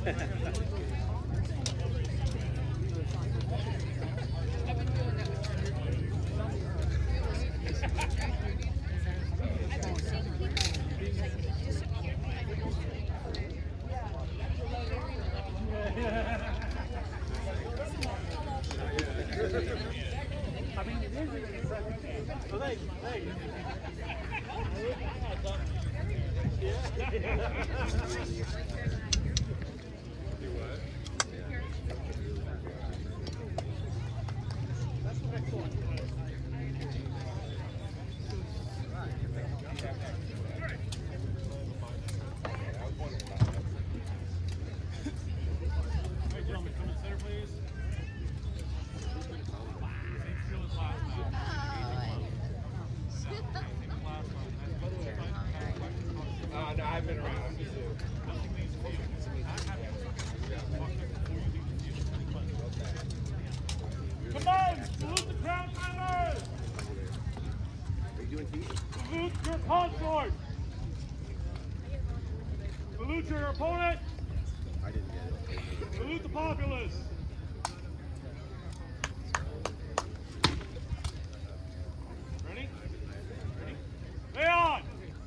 Salute your opponent. I didn't get it. Salute the populace. Ready? Ready? Lay on.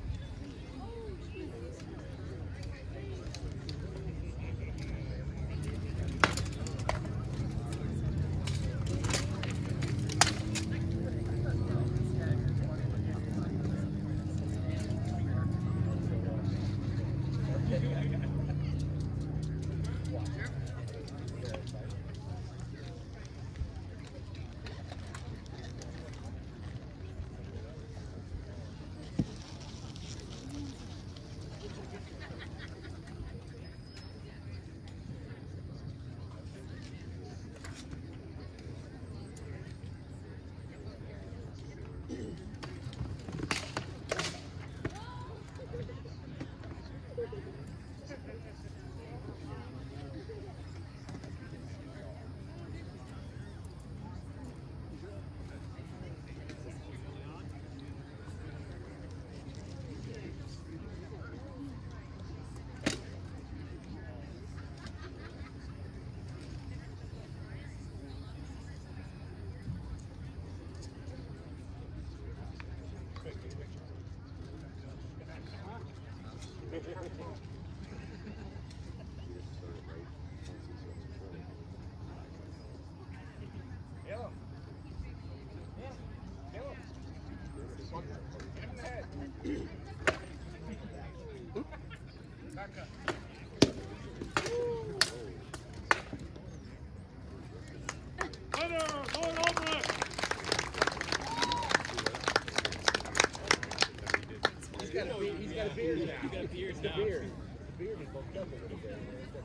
He's got a beard now. He's got a beard now. The beard is bulked up a little bit.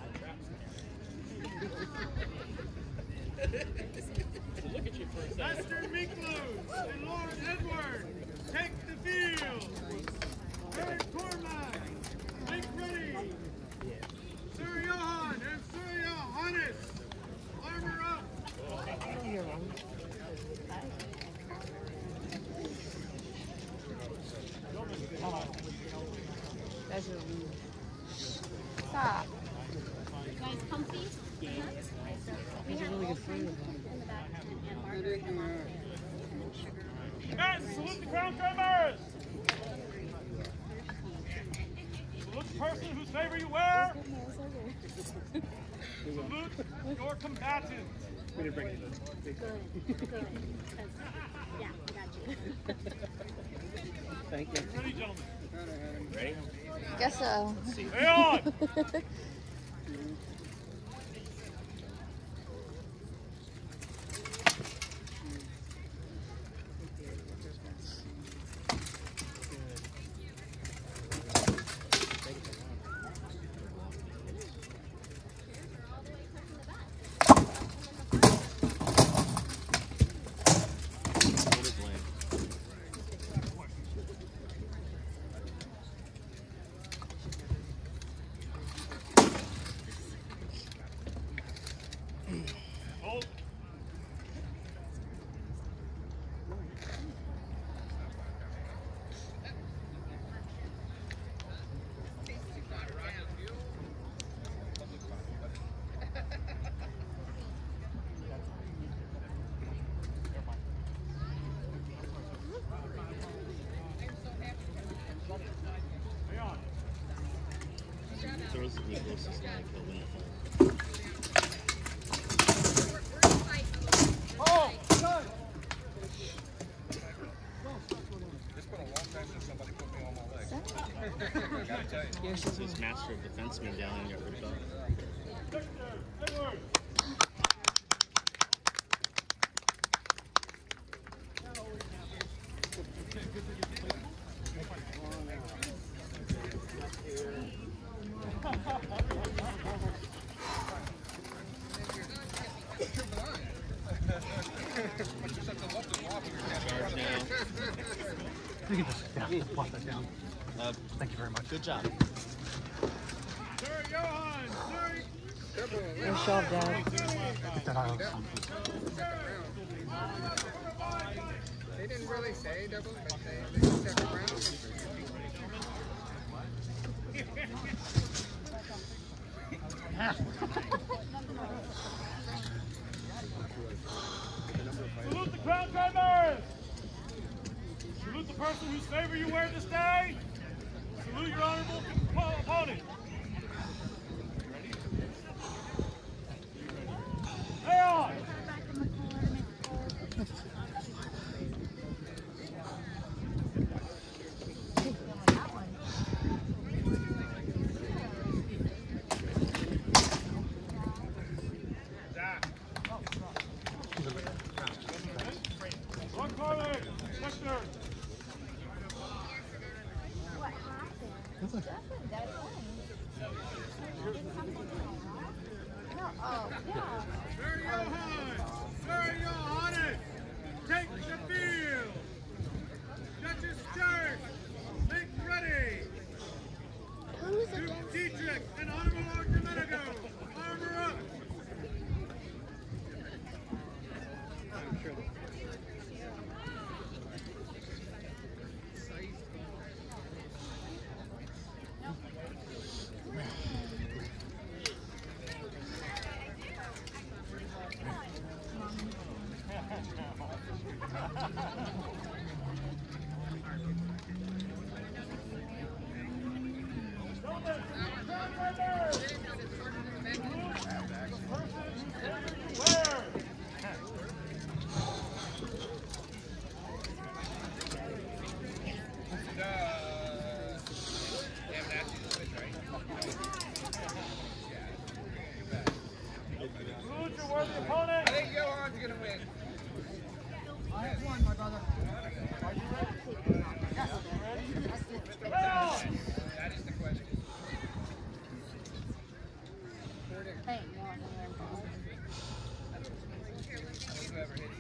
Look at you for a second. Lester Miklos and Lord Edward, take the field. Eric Cormack, make ready. Sir Johan and Sir Johannes, armor up. Stop. Guys, comfy? Yeah. He's a really good friend of mine. Guys, salute the crown Trimaris. Salute the person whose favor you wear. Salute your combatants. We didn't bring it in. Good. Yeah, I got you. Thank you. Ready, gentlemen? Ready? Guess so. Stay on! closest guy killed him. Oh! Good! It's been a long time since somebody put me on my legs. I gotta tell you. This master of defenseman down and got ripped off. Charge now. You can just plop that down. Thank you very much. Good job. Sir Johan! Nice job, Dad. Get that out of the sun. They didn't really say double, but they just stuck around. Salute the crowd members! Salute the person whose favor you wear this day! Salute your honorable opponent! Stay on! One corner! Sector! What happened? That's okay. No, oh, yeah. Sir Johan! Sir Johannes! Take the field! Duchess Church! Make ready! Who's Duke against Dietrich and Honorable Archimedigo! Armor up! Salute your worthy opponent! I think Johan's gonna win. Are you ready? Yes. That is the question. Hey, no, no, Whoever hits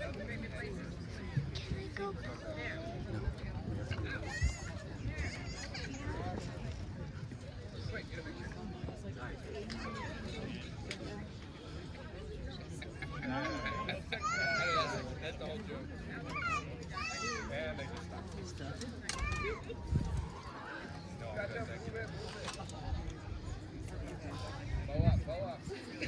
Go. Wait, get a picture. That's the whole joke. And they just stopped. No, Back that's up, actually- move it. Bow up, bow up.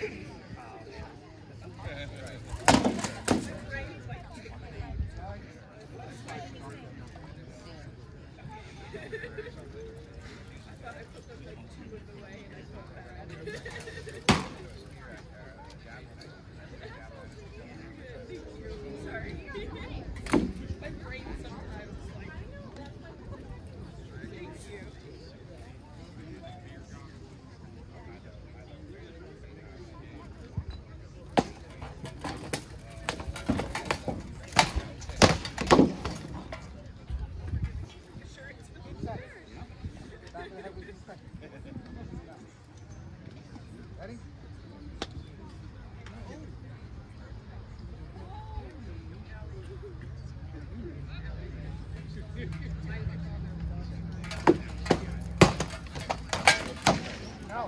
Ready? No.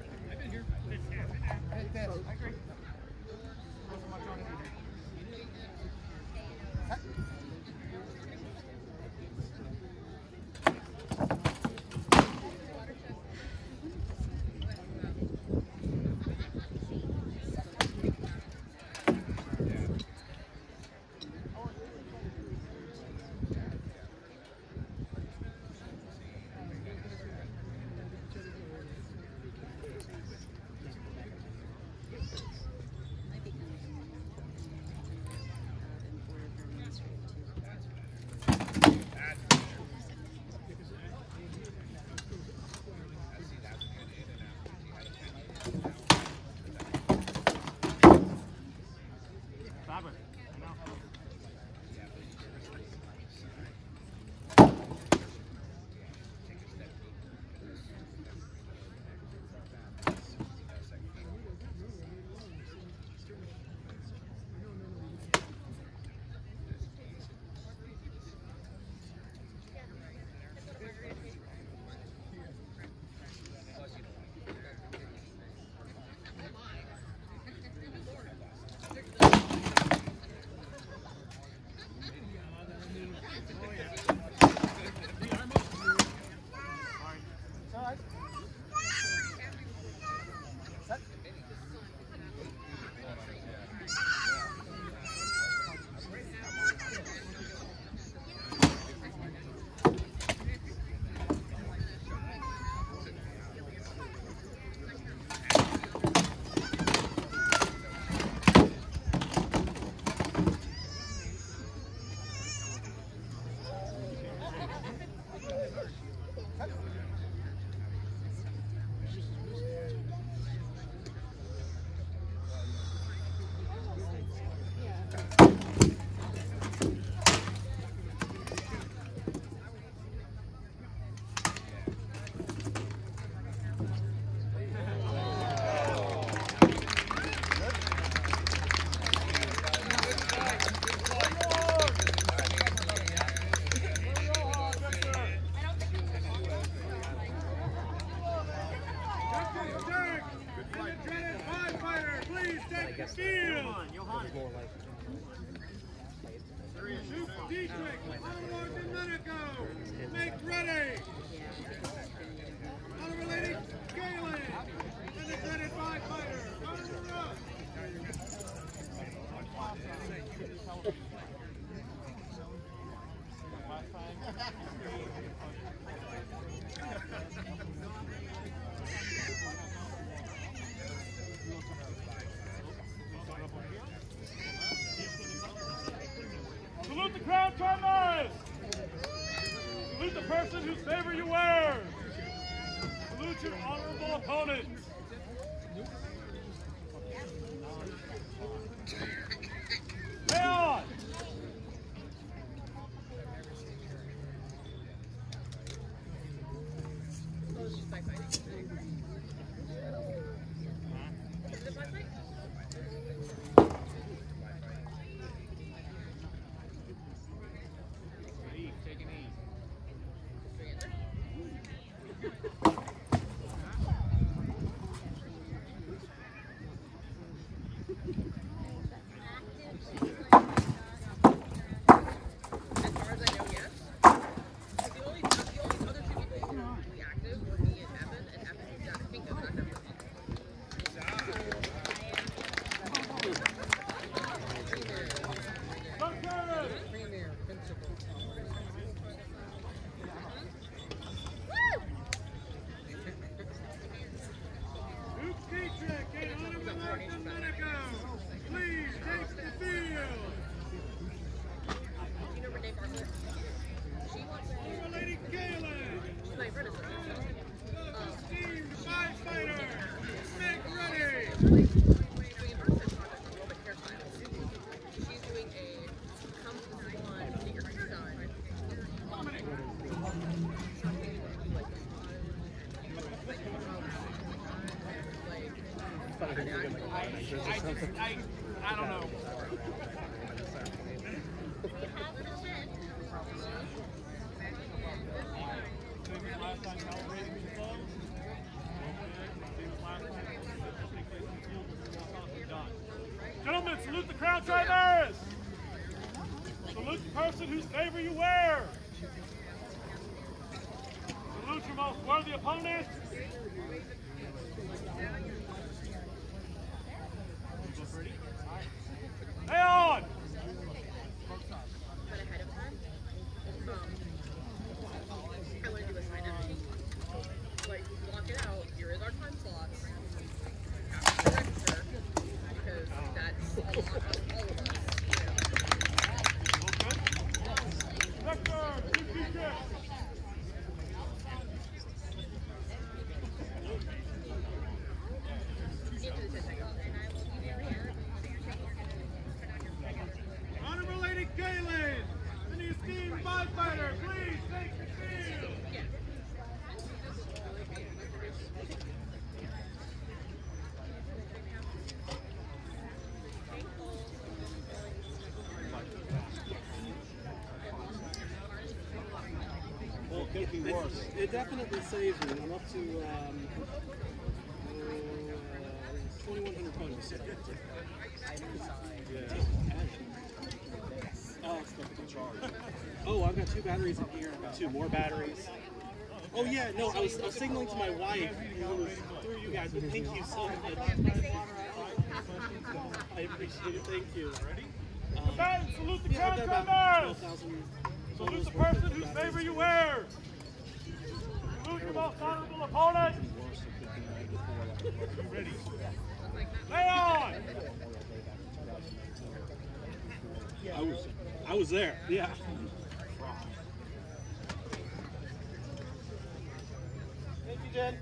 Hit this. I agree. Make ready! Honorable Lady Galen, and the dreaded firefighter, Honorable Ruff. Salute the crowd, Trimaris! Salute the person whose favor you wear! Salute your honorable opponent! Stay on! I don't know. Gentlemen, salute the crowd, Trimaris! Salute the person whose favor you wear! Salute your most worthy opponent! Stay on! But ahead of time, I want to do a sign-up. Like, block it out. Here is our time slots. Have to register, because that's a lot of all of us. It definitely saves me. I'm up to 2,100 photos. Yeah. Oh, it's got to be charged. Oh, I've got 2 batteries in here. I've got 2 more batteries. Oh yeah, no, I was signaling to my wife through you guys, but thank you so much. I appreciate it. Thank you. Combatants, salute the Yeah, crown I've got drummers! about 12,000 Salute the photos person worth of whose batteries. favor you wear! Salute your most honorable opponent! Ready. Lay on! I was there. Yeah. Thank you, Jen.